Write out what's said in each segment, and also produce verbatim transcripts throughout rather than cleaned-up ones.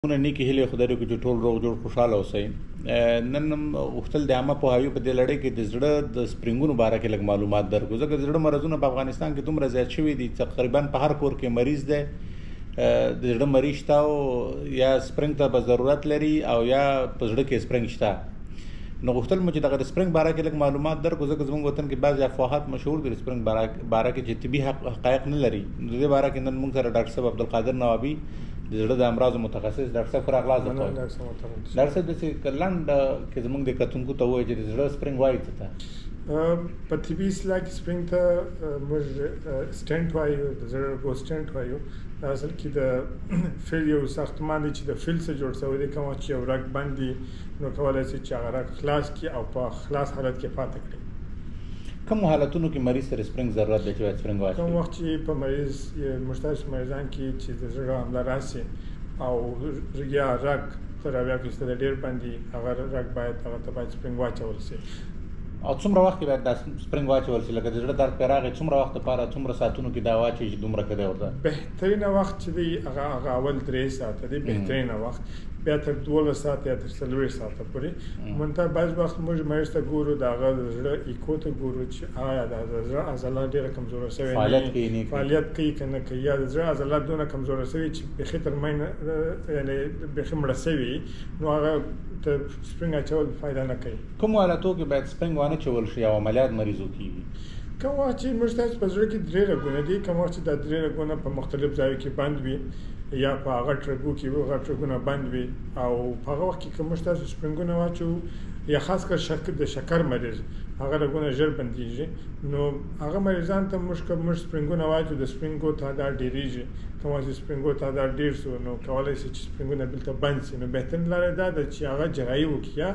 مونه نیکی هیله خدای دې چې ټول روغ جوړ خوشاله اوسئ. نن غوښتل د عامه پوهاوي په دې لړۍ کې د زړه د سپرینګونو باره کې لږ معلومات درکړو، ځکه د زړه مرضونه په افغانستان کې دومره زیات شوي دي تقریبا په هر کور کې مریض دی، د زړه مریض شته او یا سپرینګ ته به ضرورت لري او یا په زړه کې سپرینګ شته. نو غوښتل مو چې دغه د سپرینګ باره کې لږ معلومات درکړو، ځکه زموږ وطن کې بعضې افواهات مشهور دي د سپرینګ باره کې چې طبي حقایق نه لري. د دې باره کې نن موږ سره ډاکټر صاحب عبدالقادر نوابي د زړه د امراضو متخصص ډاکټر صاحب راغلاست. ډاکټر صاحب داسې لنډ کې زموږ د کتونکو ته ووایي چې د زړه سپرینګ وایي څه ته؟ په طبي اصطلاح کې سپرینګ ته موږ سټنټ وایو، د زړه رګو سټنټ وایو. دا اصل کې د فیل یو ساختمان دی چې د فیل څخه جوړ شوی دی، کوم چې یو رګ بند دی نو کولی شي چې هغه رګ خلاص کړي او په خلاص حالت کې پاتې کړي. کوم حالتونو کې مریض سره سپرینګ ضرورت دی چې باید سپرینګ واچوي؟ کوم وخت چې په مریض مشترک مریضان کې چې د زړه حمله راشي او یا رګ تر اویا فیصده ډېر باندې هغه رګ باید هغه ته باید سپرینګ واچول شي. او څومره وخت کې باید دا سپرینګ واچول شي؟ لکه د زړه درد پرې راغی څومره وخت لپاره څومره ساعتونو کې دا واچوي چې دومره ښه دی ورته؟ بهترینه وخت چې دی هغه هغه اول درې ساعته دی بهترینه وخت، بیا تر دولس ساعته یا تر څلوېښت ساعته پورې. منتها بعض وخت موږ مریض ته ګورو د هغه د زړه ایکو ته ګورو چې آیا د زړه عضله ډېره کمزوره شوې فعالیت کوي نه فعالیت کوي که نه کوي، یا د زړه عضلات دونه کمزوره شوي چې بیخي تر منځ یعنې بیخي مړه شوي، نو هغه ته سپرینګ اچول فایده نه کوي. کومو حالتو کې باید سپرینګ ونه چول شي او عملیات مریضو کېږي؟ کوم وخت چې موږ تاسو په زړه کې درې رګونه دي، کوم وخت چې دا درې رګونه په مختلف ځایو کې بند وي یا په غټ رګو کې غټ رګونه بند وي، او په هغه وخت کې که موږ تاسو سپرینګونه واچو یا خاص کر شکر د شکر مریض هغه رګونه ژر بندېږي، نو هغه مریضان ته موږ که موږ سپرینګونه واچو د سپرینګو تعداد ډېرېږي. کوم وخت چې سپرینګو تعداد ډېر شو نو کولی شي چې سپرینګونه بېرته بند شي، نو بهترین لاره دا ده چې هغه جراحي وکړي یا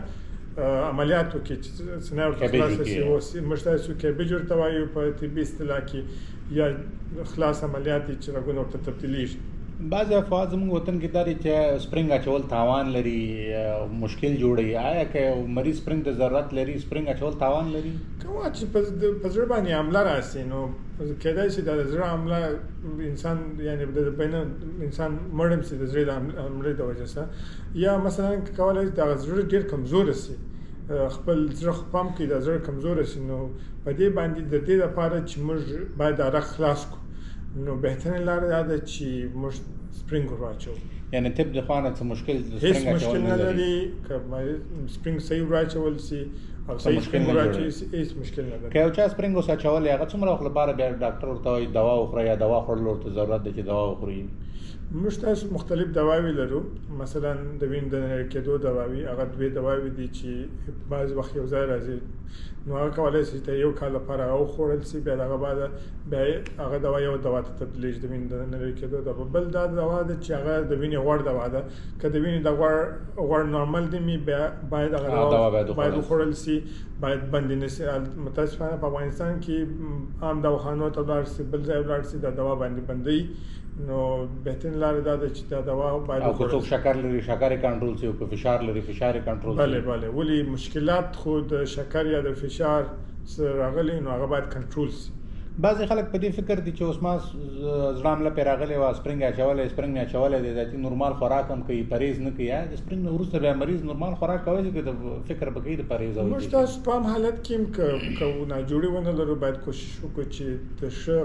عملیات وکړي چې سینه ورته خلاصه شي. موږ تاسو کیبیج ورته وایو په طبي اصطلاح کې، یا خلاص عملیات دي چې رګونه ورته تبدیلېږي. بعضې افواج زموږ وطن کې دا دی چې سپرینګ اچول تاوان لري، مشکل جوړوي. آیا که یو مریض سپرینګ ته ضرورت لري سپرینګ اچول تاوان لري؟ کوم وخت چې په زړه باندې حمله راشي نو کېدای شي د زړه حمله انسان یعنې د بینه انسان مړ هم شي د زړه د حملې د وجې سره، یا مثلا کولی شي د زړه ډېر کمزوره شي، خپل زړه پمپ کې د زړه کمزوره شي، نو په دې باندې د دې لپاره چې موږ باید دا رګ خلاص کړو، نو بهترین لاره دا ده چې موږ سپرینګ ور واچوو. یعنې طب د خوا نه څه مشکل هېڅ مشکل نه لري، که سپرینګ صحیح ور واچول شي او صحیح سپرینګ ور واچوي هېڅ مشکل نه لري. که یو چا سپرینګ اوس اچولی هغه څومره وخت لپاره بیا ډاکټر ورته وایي دوا وخوره یا دوا خوړل ورته ضرورت دی چې دوا وخوري؟ موږ تاسو مختلف دواوې لرو، مثلا د وینې د نری کېدو دواوې، هغه دوې دواوې دي چې بعض وخت یو ځای راځي، نو هغه کولی شي چې یو کال لپاره هغه وخوړل شي، بیا د هغه بعده بیا هغه دوا یو دوا ته تبدیلېږي د وینې د نری کېدو دوا. بل دا دوا ده چې هغه د وینې غوړ دوا ده، که د وینې د غوړ غوړ نارمل دی مې بیا باید هغه دوا باید وخوړل شي، باید بندې نه شي. متاسفانه په افغانستان کې عام دواخانو ته ولاړ شي، بل ځای ولاړ شي، دا دوا باندې بندوي، نو بهترین لاره دا ده چې دا دوا باید او که څوک شکر لري شکر یې کنټرول شي، او که فشار لري فشار یې کنټرول شي. بله بله ولې مشکلات خو د شکر یا د فشار سره راغلي نو هغه باید کنټرول شي. بعضې خلک په دې فکر دي چې اوس ما زړه حمله پرې راغلې وه سپرینګ اچولی سپرینګ مې اچولی دی، دا چې نورمال خوراک هم کوي پرهیز نه کوي. د سپرینګ نه وروسته بیا مریض نورمال خوراک کولی شي که د فکر به کوي د پرهیز او موږ تاسو په عام حالت کې هم که ناجوړي ونه لرو باید کوشش وکړو چې د ښه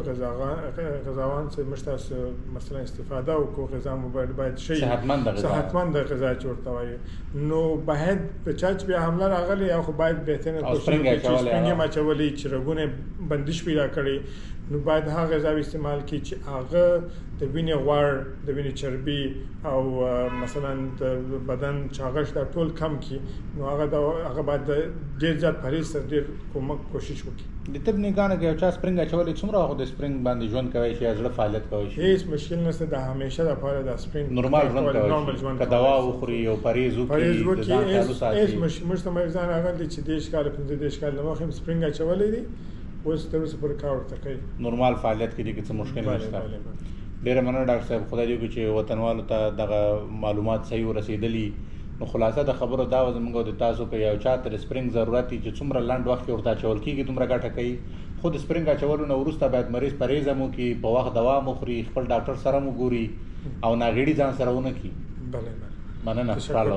غذاوان څخه موږ تاسو مثلا استفاده وکړو، غذا مو باید ښه صحتمنده غذا صحتمنده غذا چې ورته وایو. نو باید په چا چې بیا حمله راغلې یا خو باید بهترینه کوشش وکړي چې سپرینګ یې اچولی چې رګونه بندش پیدا کړي، نو باید هغه غذاوې استعمال کړي چې هغه د وینې غوړ د وینې چربي او مثلا د بدن چاغښت دا ټول کم کړي، نو هغه هغه باید ډېر زیات پرهیز سره ډېر کومک کوشش وکړي. د طب نګاه که یو چا سپرینګ اچولی څومره وخت د سپرینګ باندې ژوند کولی شي یا زړه فعالیت کولی شي؟ هېڅ مشکل نشته، د همیشه لپاره د سپرینګ نورمال ژوند کولی شي، که دوا وخوري او پرهیز وکړي د ځان خیال وساتي. موږ ته مریضان راغلي چې دېرش کاله پنځه دېرش کاله مخکې هم سپرینګ اچولی دی، اوس تر اوسه پورې کار ورته کوي، نورمال فعالیت کې دي که څه مشکل نشته. ډېره مننه ډاکټر صاحب، خدای دې وکړي چې وطنوالو ته دغه معلومات صحیح ورسېدلي. نو خلاصه د خبرو دا وه زموږ او د تاسو که یو چا ته د سپرینګ ضرورت وي چې څومره لنډ وخت کې ورته اچول کېږي دومره ګټه کوي، خو د سپرینګ اچولو نه وروسته باید مریض پرهیز هم وکړي، په وخت دوا هم وخوري، خپل ډاکټر سره هم وګوري او ناغېړي ځان سره ونه کړي. بله بله مننه.